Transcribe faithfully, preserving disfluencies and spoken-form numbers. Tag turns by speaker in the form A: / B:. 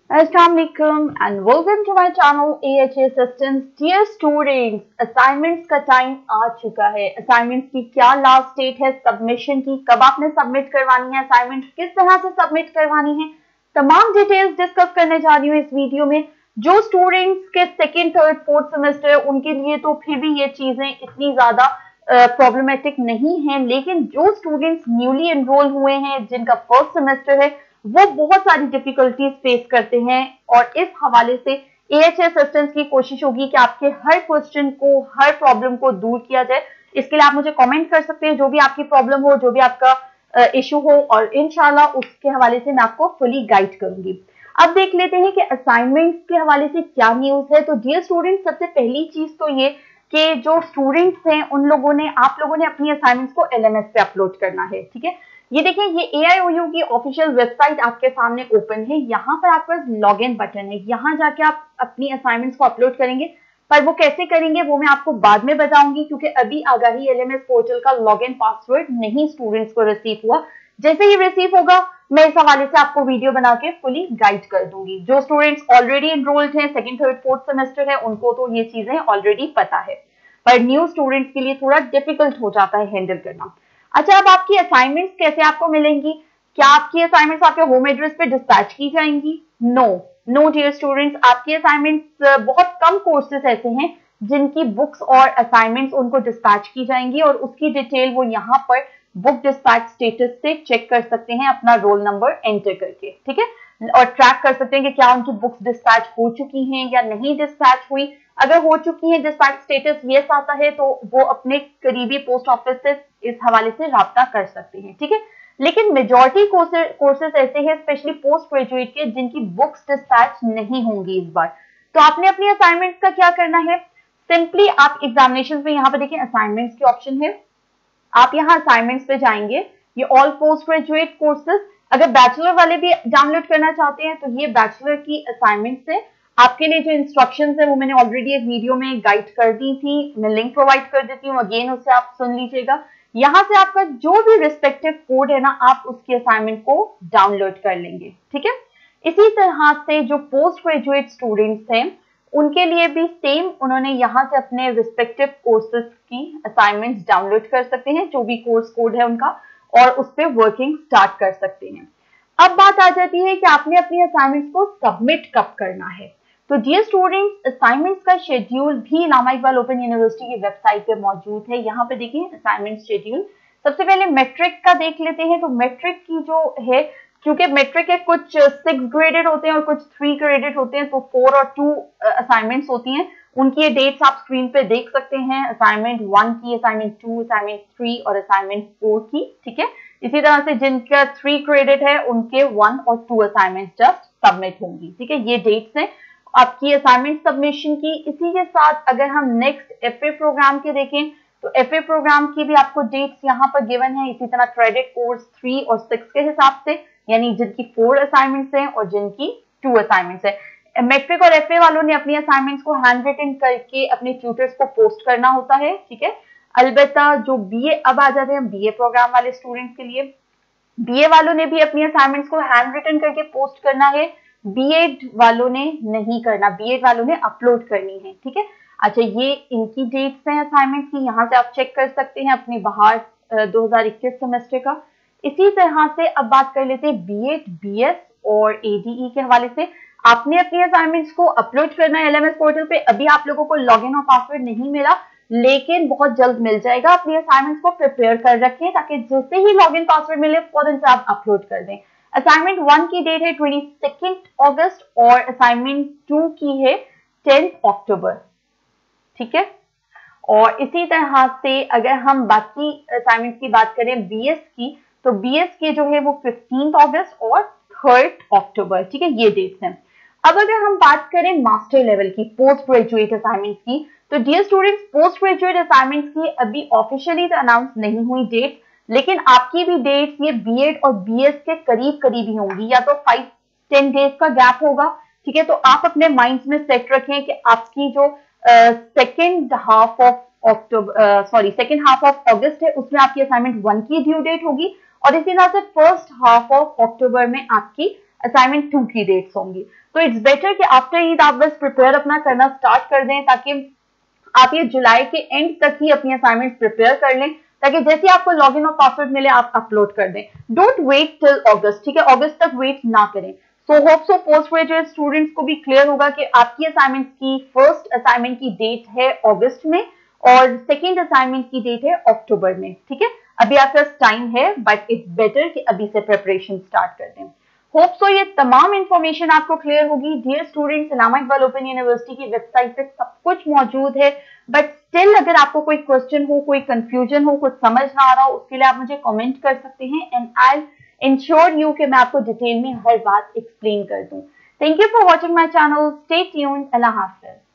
A: Assalamualaikum and welcome to my channel A H A Assistance. Dear students, assignments का time आ चुका है. Assignments की क्या लास्ट डेट है सबमिशन की, कब आपने सबमिट करवानी है, असाइनमेंट किस तरह से सबमिट करवानी है, तमाम डिटेल्स डिस्कस करने जा रही हूँ इस वीडियो में. जो स्टूडेंट्स के सेकेंड थर्ड फोर्थ सेमेस्टर है उनके लिए तो फिर भी ये चीजें इतनी ज्यादा प्रॉब्लमेटिक uh, नहीं है, लेकिन जो स्टूडेंट्स न्यूली एनरोल हुए हैं जिनका फर्स्ट सेमेस्टर है वो बहुत सारी डिफिकल्टीज फेस करते हैं. और इस हवाले से एएचए असिस्टेंस की कोशिश होगी कि आपके हर क्वेश्चन को, हर प्रॉब्लम को दूर किया जाए. इसके लिए आप मुझे कमेंट कर सकते हैं जो भी आपकी प्रॉब्लम हो, जो भी आपका इशू हो, और इंशाल्लाह उसके हवाले से मैं आपको फुली गाइड करूंगी. अब देख लेते हैं कि असाइनमेंट्स के हवाले से क्या न्यूज है. तो डियर स्टूडेंट्स, सबसे पहली चीज तो ये कि जो स्टूडेंट्स हैं उन लोगों ने, आप लोगों ने अपनी असाइनमेंट्स को एलएमएस पे अपलोड करना है. ठीक है, ये देखिए, ये ए आई ओ यू की ऑफिशियल वेबसाइट आपके सामने ओपन है. यहाँ पर आपका लॉग इन बटन है, यहाँ जाके आप अपनी असाइनमेंट्स को अपलोड करेंगे. पर वो कैसे करेंगे वो मैं आपको बाद में बताऊंगी, क्योंकि अभी आगाही एलएमएस पोर्टल का लॉग इन पासवर्ड नहीं स्टूडेंट्स को रिसीव हुआ. जैसे ही रिसीव होगा मैं इस हवाले से आपको वीडियो बना के फुली गाइड कर दूंगी. जो स्टूडेंट्स ऑलरेडी एनरोल्ड हैं, सेकंड थर्ड फोर्थ सेमेस्टर है, उनको तो ये चीजें ऑलरेडी पता है, पर न्यू स्टूडेंट्स के लिए थोड़ा डिफिकल्ट हो जाता है हैंडल करना. अच्छा, अब आपकी असाइनमेंट्स कैसे आपको मिलेंगी? क्या आपकी असाइनमेंट्स आपके होम एड्रेस पे डिस्पैच की जाएंगी? नो नो डियर स्टूडेंट्स, आपकी असाइनमेंट्स, बहुत कम कोर्सेज ऐसे हैं जिनकी बुक्स और असाइनमेंट्स उनको डिस्पैच की जाएंगी, और उसकी डिटेल वो यहाँ पर बुक डिस्पैच स्टेटस से चेक कर सकते हैं अपना रोल नंबर एंटर करके. ठीक है, और ट्रैक कर सकते हैं कि क्या उनकी बुक्स डिस्पैच हो चुकी हैं या नहीं डिस्पैच हुई. अगर हो चुकी है, डिस्पैच स्टेटस यस आता है, तो वो अपने करीबी पोस्ट ऑफिस से इस हवाले से राब्ता कर सकते हैं. ठीक है, लेकिन मेजॉरिटी कोर्सेज ऐसे हैं, स्पेशली पोस्ट ग्रेजुएट के, जिनकी बुक्स डिस्पैच नहीं होंगी इस बार. तो आपने अपनी असाइनमेंट्स का क्या करना है? सिंपली आप एग्जामिनेशन में, यहाँ पे देखिए असाइनमेंट्स की ऑप्शन है, आप यहाँ असाइनमेंट्स पे जाएंगे. ये ऑल पोस्ट ग्रेजुएट कोर्सेज, अगर बैचलर वाले भी डाउनलोड करना चाहते हैं तो ये बैचलर की असाइनमेंट्स है. आपके लिए जो इंस्ट्रक्शंस है वो मैंने ऑलरेडी एक वीडियो में गाइड कर दी थी, मैं लिंक प्रोवाइड कर देती हूँ, अगेन उससे आप सुन लीजिएगा. यहाँ से आपका जो भी रिस्पेक्टिव कोड है ना, आप उसकी असाइनमेंट को डाउनलोड कर लेंगे. ठीक है, इसी तरह से जो पोस्ट ग्रेजुएट स्टूडेंट्स हैं उनके लिए भी सेम, उन्होंने यहाँ से अपने रिस्पेक्टिव कोर्सेज की असाइनमेंट्स डाउनलोड कर सकते हैं, जो भी कोर्स कोड है उनका, और उस पर वर्किंग स्टार्ट कर सकते हैं. अब बात आ जाती है कि आपने अपनी असाइनमेंट्स को सबमिट कब करना है. तो डियर स्टूडेंट्स, असाइनमेंट्स का शेड्यूल भी इलामा इकबाल ओपन यूनिवर्सिटी की वेबसाइट पे मौजूद है. यहाँ पे देखिए असाइनमेंट शेड्यूल. सबसे पहले मैट्रिक का देख लेते हैं. तो मैट्रिक की जो है, क्योंकि मैट्रिक के कुछ सिक्स ग्रेडेड होते हैं और कुछ थ्री ग्रेडेड होते हैं, तो फोर और टू असाइनमेंट्स होती हैं. उनकी ये डेट्स आप स्क्रीन पे देख सकते हैं, असाइनमेंट वन की, असाइनमेंट टू, असाइनमेंट थ्री और असाइनमेंट फोर की. ठीक है, इसी तरह से जिनका थ्री क्रेडिट है उनके वन और टू असाइनमेंट जस्ट सबमिट होंगी. ठीक है, ये डेट्स हैं आपकी असाइनमेंट सबमिशन की. इसी के साथ अगर हम नेक्स्ट एफए प्रोग्राम के देखें तो एफए प्रोग्राम की भी आपको डेट्स यहाँ पर गिवन है, इसी तरह क्रेडिट कोर्स थ्री और सिक्स के हिसाब से, यानी जिनकी फोर असाइनमेंट्स हैं और जिनकी टू असाइनमेंट्स है. मैट्रिक और एफए वालों ने अपनी असाइनमेंट्स को हैंड रिटन करके अपने ट्यूटर्स को पोस्ट करना होता है. ठीक है, अलबत्ता जो बीए, अब आ जाते हैं बीए प्रोग्राम वाले स्टूडेंट्स के लिए. बीए वालों ने भी अपनी असाइनमेंट्स को हैंड रिटन करके पोस्ट करना है, बीएड वालों ने नहीं करना, बीएड वालों ने अपलोड करनी है. ठीक है, अच्छा, ये इनकी डेट्स हैं असाइनमेंट की, यहाँ से आप चेक कर सकते हैं अपने बाहर दो हज़ार इक्कीस सेमेस्टर का. इसी तरह से अब बात कर लेते हैं बीएड, बीएस और एडीई के हवाले से. आपने अपनी असाइनमेंट्स को अपलोड करना है एलएमएस पोर्टल पे. अभी आप लोगों को लॉगिन और पासवर्ड नहीं मिला, लेकिन बहुत जल्द मिल जाएगा. अपनी असाइनमेंट्स को प्रिपेयर कर रखें ताकि जैसे ही लॉगिन पासवर्ड मिले फौरन से आप अपलोड कर दें. असाइनमेंट वन की डेट है ट्वेंटी सेकेंड अगस्त और असाइनमेंट टू की है टेंथ अक्टूबर. ठीक है, और इसी तरह से अगर हम बाकी असाइनमेंट की बात करें बीएस की, तो बीएस के जो है वो फिफ्टीन अगस्त और थर्ड अक्टूबर. ठीक है, ये डेट्स हैं. अब अगर हम बात करें मास्टर लेवल की पोस्ट ग्रेजुएट असाइनमेंट्स की, तो dear students, post graduate assignments की अभी ऑफिशियली तो अनाउंस नहीं हुई डेट, लेकिन आपकी भी डेट्स ये बीएड और बीएस के करीब करीब ही होंगी, या तो फाइव टेन डेज का गैप होगा. ठीक है, तो आप अपने माइंड्स में सेट रखें कि आपकी जो second half of October, sorry second half of August है, उसमें आपकी असाइनमेंट वन की ड्यू डेट होगी, और इसी तरह से फर्स्ट हाफ ऑफ अक्टूबर में आपकी असाइनमेंट टू की डेट्स होंगी। तो इट्स बेटर कि आफ्टर ईद आप बस प्रिपेयर अपना करना स्टार्ट कर दें, ताकि आप ये जुलाई के एंड तक ही अपनी असाइनमेंट प्रिपेयर कर लें, ताकि जैसे आपको लॉगिन और पासवर्ड मिले आप अपलोड कर दें। डोंट वेट टिल अगस्त, ठीक है, अगस्त तक वेट ना करें। So hope so post graduate students को भी क्लियर होगा कि आपकी असाइनमेंट की फर्स्ट असाइनमेंट की डेट है अगस्त में और सेकेंड असाइनमेंट की डेट है अक्टूबर में, ठीक है। अभी आपका टाइम है, बट इट्स बेटर कि अभी से प्रिपरेशन स्टार्ट कर दें। होप सो ये तमाम इंफॉर्मेशन आपको क्लियर होगी। Dear students, Allama Iqbal open university की वेबसाइट पे सब कुछ मौजूद है, बट स्टिल अगर आपको कोई क्वेश्चन हो, कोई कंफ्यूजन हो, कुछ समझ ना आ रहा हो, उसके लिए आप मुझे कमेंट कर सकते हैं एंड आई इंश्योर यू कि मैं आपको डिटेल में हर बात एक्सप्लेन कर दूं। Thank you for watching my channel, stay tuned, अल्लाह हाफिज।